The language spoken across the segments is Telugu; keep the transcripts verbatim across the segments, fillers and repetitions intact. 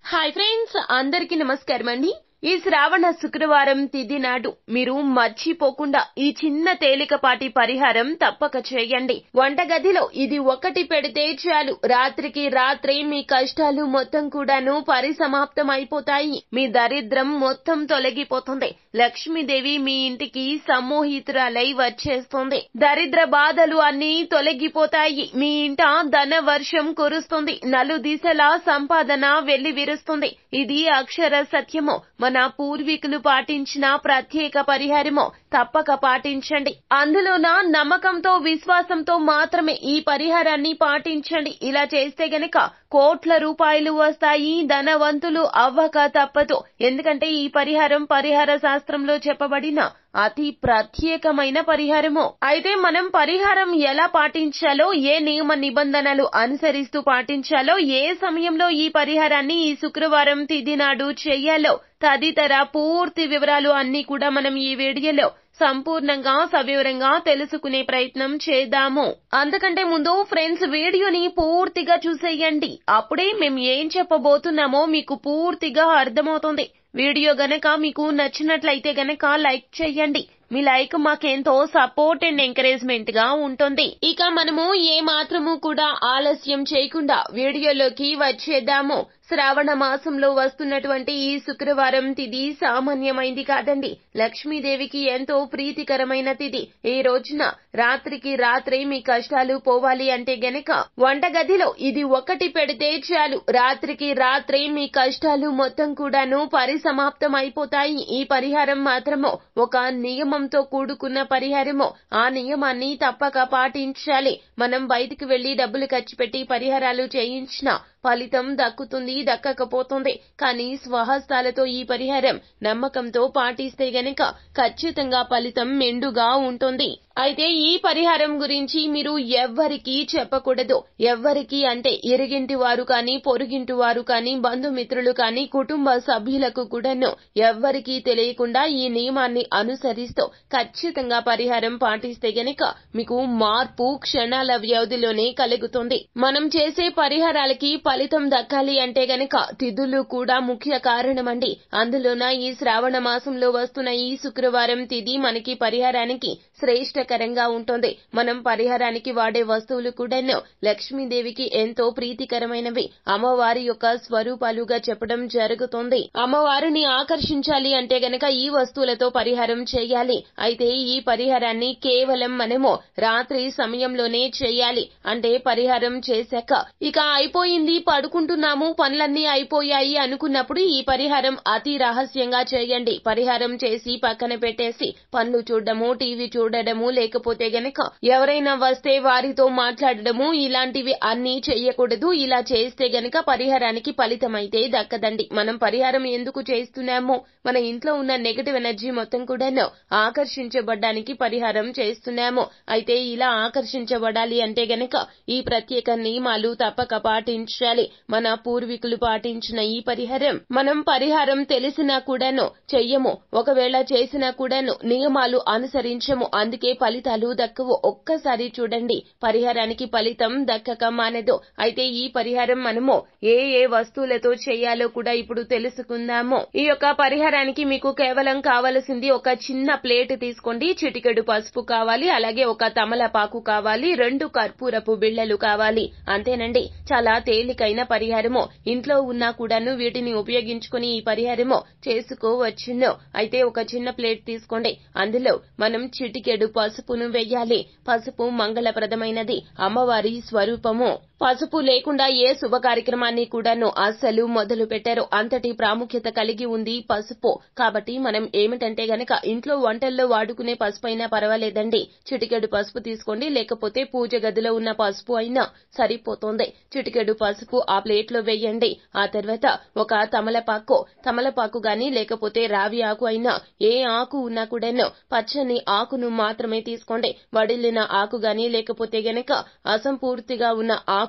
హాయ్ ఫ్రెండ్స్, అందరికీ నమస్కారం అండి. ఈ శ్రావణ శుక్రవారం తిథి నాడు మీరు మర్చిపోకుండా ఈ చిన్న తేలికపాటి పరిహారం తప్పక చేయండి. వంటగదిలో ఇది ఒకటి పెడితే చాలు, రాత్రికి రాత్రే మీ కష్టాలు మొత్తం కూడాను పరిసమాప్తం అయిపోతాయి. మీ దరిద్రం మొత్తం తొలగిపోతుంది. లక్ష్మీదేవి మీ ఇంటికి సమ్మోహితురాలై వచ్చేస్తుంది. దరిద్ర బాధలు అన్నీ తొలగిపోతాయి. మీ ఇంట ధన వర్షం కురుస్తుంది. నలు దిశలా సంపాదన వెళ్లి విరుస్తుంది. ఇది అక్షర సత్యము. మన పూర్వీకులు పాటించిన ప్రత్యేక పరిహారమో, తప్పక పాటించండి. అందులోన నమ్మకంతో విశ్వాసంతో మాత్రమే ఈ పరిహారాన్ని పాటించండి. ఇలా చేస్తే గనక కోట్ల రూపాయలు వస్తాయి. ధనవంతులు అవ్వక తప్పదు. ఎందుకంటే ఈ పరిహారం పరిహార శాస్త్రంలో చెప్పబడిన అతి ప్రత్యేకమైన పరిహారము. అయితే మనం పరిహారం ఎలా పాటించాలో, ఏ నియమ నిబంధనలు అనుసరిస్తూ పాటించాలో, ఏ సమయంలో ఈ పరిహారాన్ని ఈ శుక్రవారం తిథి నాడు చెయ్యాలో తదితర పూర్తి వివరాలు అన్ని కూడా మనం ఈ వీడియోలో సంపూర్ణంగా సవివరంగా తెలుసుకునే ప్రయత్నం చేద్దాము. అంతకంటే ముందు ఫ్రెండ్స్, వీడియోని పూర్తిగా చూసేయండి. అప్పుడే మేము ఏం చెప్పబోతున్నామో మీకు పూర్తిగా అర్థమవుతుంది. వీడియో గనక మీకు నచ్చినట్లయితే గనక లైక్ చేయండి. మీ లైక్ మాకెంతో సపోర్ట్ అండ్ ఎంకరేజ్మెంట్ గా ఉంటుంది. ఇక మనము ఏ మాత్రము కూడా ఆలస్యం చేయకుండా వీడియోలోకి వచ్చేద్దాము. శ్రావణ మాసంలో వస్తున్నటువంటి ఈ శుక్రవారం తిథి సామాన్యమైంది కాదండి. లక్ష్మీదేవికి ఎంతో ప్రీతికరమైన తిథి. ఈ రోజున రాత్రికి రాత్రే మీ కష్టాలు పోవాలి అంటే గనక వంటగదిలో ఇది ఒకటి పెడితే చాలు, రాత్రికి రాత్రే మీ కష్టాలు మొత్తం కూడాను పరిసమాప్తం అయిపోతాయి. ఈ పరిహారం మాత్రము ఒక నియమంతో కూడుకున్న పరిహారము. ఆ నియమాన్ని తప్పక పాటించాలి. మనం బయటికి వెళ్లి డబ్బులు ఖర్చు పెట్టి పరిహారాలు చేయించిన ఫలితం దక్కుతుంది, దక్కకపోతుంది. కానీ స్వహస్తాలతో ఈ పరిహారం నమ్మకంతో పాటిస్తే గనక ఖచ్చితంగా ఫలితం మెండుగా ఉంటుంది. అయితే ఈ పరిహారం గురించి మీరు ఎవ్వరికీ చెప్పకూడదు. ఎవ్వరికి అంటే ఇరుగింటి వారు కానీ, పొరుగింటి వారు కానీ, బంధుమిత్రులు కానీ, కుటుంబ సభ్యులకు కూడాను ఎవ్వరికీ తెలియకుండా ఈ నియమాన్ని అనుసరిస్తూ ఖచ్చితంగా పరిహారం పాటిస్తే గనక మీకు మార్పు క్షణాల వ్యవధిలోనే కలుగుతుంది. మనం చేసే పరిహారాలకి ఫలితం దక్కాలి అంటే గనక తిథులు కూడా ముఖ్య కారణమండి. అందులోన ఈ శ్రావణ మాసంలో వస్తున్న ఈ శుక్రవారం తిథి మనకి పరిహారానికి శ్రేష్టకరంగా ఉంటుంది. మనం పరిహారానికి వాడే వస్తువులు కూడాను లక్ష్మీదేవికి ఎంతో ప్రీతికరమైనవి. అమ్మవారి యొక్క స్వరూపాలుగా చెప్పడం జరుగుతుంది. అమ్మవారిని ఆకర్షించాలి అంటే గనక ఈ వస్తువులతో పరిహారం చేయాలి. అయితే ఈ పరిహారాన్ని కేవలం మనము రాత్రి సమయంలోనే చేయాలి. అంటే పరిహారం చేశాక ఇక అయిపోయింది, పడుకుంటున్నాము, పనులన్నీ అయిపోయాయి అనుకున్నప్పుడు ఈ పరిహారం అతి రహస్యంగా చేయండి. పరిహారం చేసి పక్కన పెట్టేసి పనులు చూడడము, టీవీ చూడడము, లేకపోతే గనక ఎవరైనా వస్తే వారితో మాట్లాడడము, ఇలాంటివి అన్ని చెయ్యకూడదు. ఇలా చేస్తే గనక పరిహారానికి ఫలితం అయితే దక్కదండి. మనం పరిహారం ఎందుకు చేస్తున్నాము? మన ఇంట్లో ఉన్న నెగటివ్ ఎనర్జీ మొత్తం కూడాను ఆకర్షించబడ్డానికి పరిహారం చేస్తున్నాము. అయితే ఇలా ఆకర్షించబడాలి అంటే గనక ఈ ప్రత్యేక నియమాలు తప్పక పాటించాలి. మన పూర్వీకులు పాటించిన ఈ పరిహారం మనం పరిహారం తెలిసినా కూడాను చెయ్యము. ఒకవేళ చేసినా కూడాను నియమాలు అనుసరించము. అందుకే ఫలితాలు దక్కవు. ఒక్కసారి చూడండి, పరిహారానికి ఫలితం దక్కక మానదు. అయితే ఈ పరిహారం మనము ఏ ఏ వస్తువులతో చేయాలో కూడా ఇప్పుడు తెలుసుకుందాము. ఈ యొక్క పరిహారానికి మీకు కేవలం కావలసింది ఒక చిన్న ప్లేట్ తీసుకోండి, చిటికెడు పసుపు కావాలి, అలాగే ఒక తమలపాకు కావాలి, రెండు కర్పూరపు బిళ్ళలు కావాలి. అంతేనండి. చాలా తేలికైన పరిహారము. ఇంట్లో ఉన్నా కూడాను వీటిని ఉపయోగించుకుని ఈ పరిహారము చేసుకోవచ్చును. అయితే ఒక చిన్న ప్లేట్ తీసుకోండి. అందులో మనం చిటికెడు పసుపును వెయ్యాలి. పసుపు మంగళప్రదమైనది, అమ్మవారి స్వరూపము. పసుపు లేకుండా ఏ శుభ కార్యక్రమాన్ని కూడాను అస్సలు మొదలు పెట్టారు. అంతటి ప్రాముఖ్యత కలిగి ఉంది పసుపు. కాబట్టి మనం ఏమిటంటే గనక ఇంట్లో వంటల్లో వాడుకునే పసుపు అయినా పర్వాలేదండి. చిటికెడు పసుపు తీసుకోండి, లేకపోతే పూజ గదిలో ఉన్న పసుపు అయినా సరిపోతుంది. చిటికెడు పసుపు ఆ ప్లేట్ లో వేయండి. ఆ తర్వాత ఒక తమలపాకు తమలపాకు గాని లేకపోతే రావి ఆకు అయినా, ఏ ఆకు ఉన్నా కూడాను పచ్చని ఆకును మాత్రమే తీసుకోండి. వడిలిన ఆకు గాని లేకపోతే గనక అసంపూర్తిగా ఉన్న ఆకు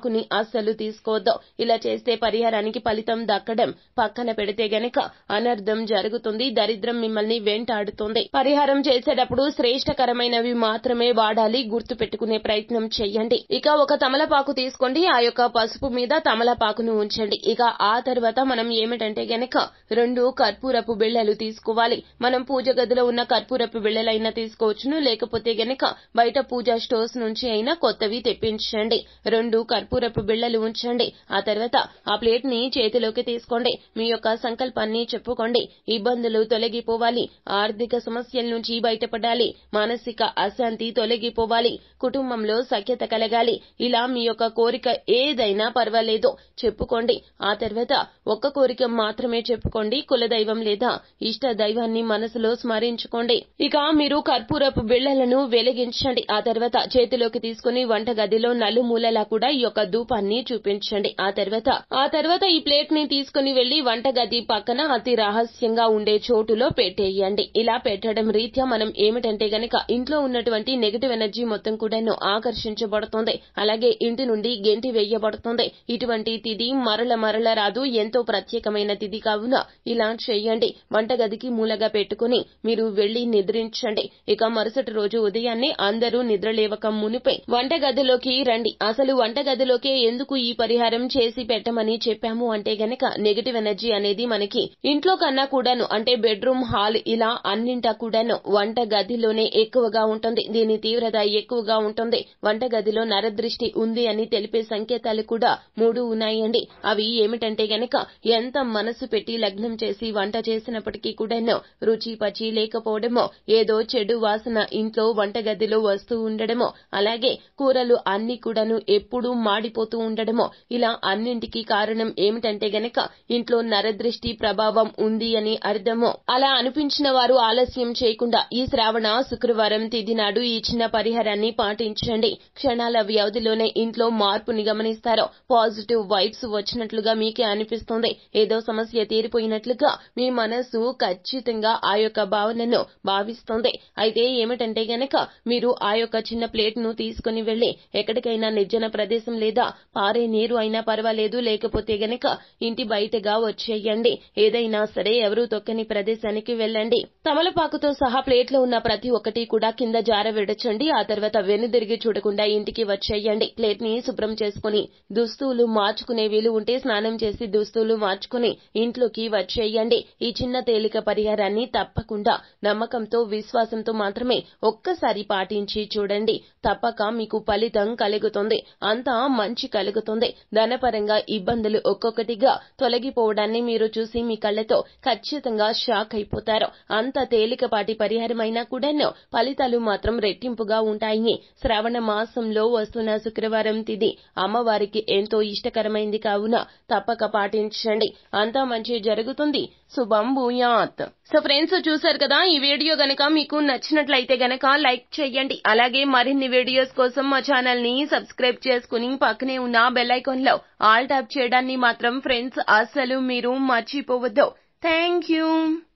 ఆకుని అస్సలు తీసుకోవద్దు. ఇలా చేస్తే పరిహారానికి ఫలితం దక్కడం పక్కన పెడితే గనక అనర్థం జరుగుతుంది. దరిద్రం మిమ్మల్ని వెంటాడుతుంది. పరిహారం చేసేటప్పుడు శ్రేష్టకరమైనవి మాత్రమే వాడాలి. గుర్తు పెట్టుకునే ప్రయత్నం చెయ్యండి. ఇక ఒక తమలపాకు తీసుకోండి. ఆ యొక్క పసుపు మీద తమలపాకును ఉంచండి. ఇక ఆ తర్వాత మనం ఏమిటంటే గనక రెండు కర్పూరపు బిళ్ళలు తీసుకోవాలి. మనం పూజ గదిలో ఉన్న కర్పూరపు బిళ్ళలైనా తీసుకోవచ్చును, లేకపోతే గనక బయట పూజా స్టోర్స్ నుంచి అయినా కొత్తవి తెప్పించండి. రెండు కర్పూరపు బిళ్ళలు ఉంచండి. ఆ తర్వాత ఆ ప్లేట్ ని చేతిలోకి తీసుకోండి. మీ యొక్క సంకల్పాన్ని చెప్పుకోండి. ఇబ్బందులు తొలగిపోవాలి, ఆర్థిక సమస్యల నుంచి బయటపడాలి, మానసిక అశాంతి తొలగిపోవాలి, కుటుంబంలో సఖ్యత కలగాలి. ఇలా మీ యొక్క కోరిక ఏదైనా పర్వాలేదు చెప్పుకోండి. ఆ తర్వాత ఒక్క కోరిక మాత్రమే చెప్పుకోండి. కులదైవం లేదా ఇష్ట దైవాన్ని మనసులో స్మరించుకోండి. ఇక మీరు కర్పూరపు బిళ్ళలను వెలిగించండి. ఆ తర్వాత చేతిలోకి తీసుకుని వంట గదిలో నలుమూలలా కూడా ఈ యొక్క ధూపాన్ని చూపించండి. ఆ తర్వాత ఆ తర్వాత ఈ ప్లేట్ ని తీసుకుని వెళ్లి వంట గది పక్కన అతి రహస్యంగా ఉండే చోటులో పెట్టేయండి. ఇలా పెట్టడం రీత్యా మనం ఏమిటంటే గనక ఇంట్లో ఉన్నటువంటి నెగటివ్ ఎనర్జీ మొత్తం కూడాను ఆకర్షించబడుతుంది. అలాగే ఇంటి నుండి గెంటి వేయబడుతుంది. ఇటువంటి తిథి మరల మరల రాదు. ఎంతో ప్రత్యేకమైన తిథి కావున ఇలా చేయండి. వంటగదికి మూలగా పెట్టుకుని మీరు వెళ్లి నిద్రించండి. ఇక మరుసటి రోజు ఉదయాన్నే అందరూ నిద్రలేవక మునిపై వంటగదిలోకి రండి. అసలు వంటగదిలోకే ఎందుకు ఈ పరిహారం చేసి పెట్టమని చెప్పాము అంటే గనక నెగటివ్ ఎనర్జీ అనేది మనకి ఇంట్లో కన్నా కూడాను అంటే బెడ్రూమ్, హాల్ ఇలా అన్నింటా కూడాను వంట గదిలోనే ఎక్కువగా ఉంటుంది. దీని తీవ్రత ఎక్కువగా ఉంటుంది. వంటగదిలో నరదృష్టి ఉంది అని తెలిపే సంకేతాలు కూడా మూడు ఉన్నాయండి. అవి ఏమిటంటే గనక ఎంత మనసు పెట్టి లగ్నం చేసి వంట చేసినప్పటికీ కూడాను రుచి పచి లేకపోవడమో, ఏదో చెడు వాసన ఇంట్లో వంటగదిలో వస్తూ ఉండడమో, అలాగే కూరలు అన్ని కూడాను ఎప్పుడూ మాడిపోతూ ఉండడమో, ఇలా అన్నింటికీ కారణం ఏమిటంటే గనక ఇంట్లో నరదృష్టి ప్రభావం ఉంది అని అర్థమో. అలా అనిపించిన వారు ఆలస్యం చేయకుండా ఈ శ్రావణ శుక్రవారం తిథి నాడు ఈ చిన్న పరిహారాన్ని పాటించండి. క్షణాల వ్యవధిలోనే ఇంట్లో మార్పుని గమనిస్తారు. పాజిటివ్ వైబ్స్ వచ్చినట్లుగా మీకే అనిపిస్తుంది. ఏదో సమస్య తీరిపోయినట్లుగా మీ మనసు ఖచ్చితంగా ఆ యొక్క భావనను భావిస్తుంది. అయితే ఏమిటంటే గనక మీరు ఆ యొక్క చిన్న ప్లేట్ ను తీసుకుని వెళ్లి ఎక్కడికైనా నిర్జన ప్రదేశం లేదా పారే నీరు అయినా పర్వాలేదు, లేకపోతే గనక ఇంటి బయటగా వచ్చేయండి. ఏదైనా సరే ఎవరూ తొక్కని ప్రదేశానికి వెళ్ళండి. తమలపాకుతో సహా ప్లేట్ లో ఉన్న ప్రతి ఒక్కటి కూడా కింద జార విడచండి. ఆ తర్వాత వెనుదిరిగి చూడకుండా ఇంటికి వచ్చేయండి. ప్లేట్ ని శుభ్రం చేసుకుని దుస్తులు మార్చుకునే వీలు ఉంటే స్నానం చేసి దుస్తులు మార్చుకుని ఇంట్లోకి వచ్చేయండి. ఈ చిన్న తేలిక పరిహారాన్ని తప్పకుండా నమ్మకంతో, విశ్వాసంతో మాత్రమే ఒక్కసారి పాటించి చూడండి. తప్పక మీకు ఫలితం కలుగుతుంది. అంతా మంచి కలుగుతుంది. ధనపరంగా ఇబ్బందులు ఒక్కొక్కటిగా తొలగిపోవడాన్ని మీరు చూసి మీ కళ్ళతో ఖచ్చితంగా షాక్ అయిపోతారు. అంత తేలికపాటి పరిహారమైనా కూడాను ఫలితాలు మాత్రం రెట్టింపుగా ఉంటాయి. శ్రావణ మాసంలో వస్తున్న శుక్రవారం తిథి అమ్మవారికి ఎంతో ఇష్టకరమైంది కావున తప్పక పాటించండి. అంతా మంచి జరుగుతుంది. శుభం భూయాత్. సో ఫ్రెండ్స్, చూసారు కదా, ఈ వీడియో గనక మీకు నచ్చినట్లయితే గనక లైక్ చేయండి. అలాగే మరిన్ని వీడియోస్ కోసం మా ఛానల్ ని సబ్స్క్రైబ్ చేసుకుని పక్కనే ఉన్న బెల్ ఐకాన్ లో ఆల్ ట్యాప్ చేయడాన్ని మాత్రం ఫ్రెండ్స్ అస్సలు మీరు మర్చిపోవద్దు. Thank you.